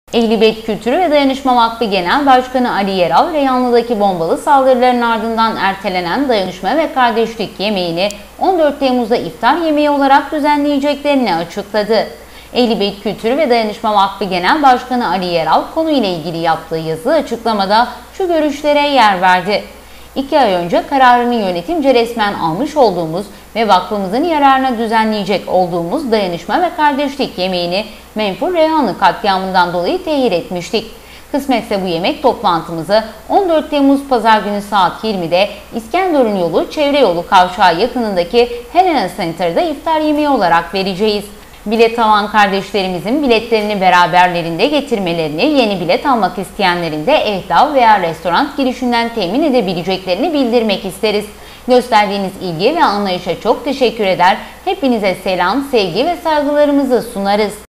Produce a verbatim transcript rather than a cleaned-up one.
Ehlibeyt Kültürü ve Dayanışma Vakfı Genel Başkanı Ali Yeral, Reyhanlı'daki bombalı saldırıların ardından ertelenen dayanışma ve kardeşlik yemeğini on dört Temmuz'da iftar yemeği olarak düzenleyeceklerini açıkladı. Ehlibeyt Kültürü ve Dayanışma Vakfı Genel Başkanı Ali Yeral, konuyla ilgili yaptığı yazılı açıklamada şu görüşlere yer verdi. İki ay önce kararını yönetimce resmen almış olduğumuz ve vakfımızın yararına düzenleyecek olduğumuz dayanışma ve kardeşlik yemeğini menfur Reyhanlı katliamından dolayı tehir etmiştik. Kısmetse bu yemek toplantımızı on dört Temmuz Pazar günü saat yirmide İskenderun yolu Çevre Yolu kavşağı yakınındaki Helena Center'da iftar yemeği olarak vereceğiz. Bilet alan kardeşlerimizin biletlerini beraberlerinde getirmelerini, yeni bilet almak isteyenlerin de ehlav veya restoran girişinden temin edebileceklerini bildirmek isteriz. Gösterdiğiniz ilgi ve anlayışa çok teşekkür eder. Hepinize selam, sevgi ve saygılarımızı sunarız.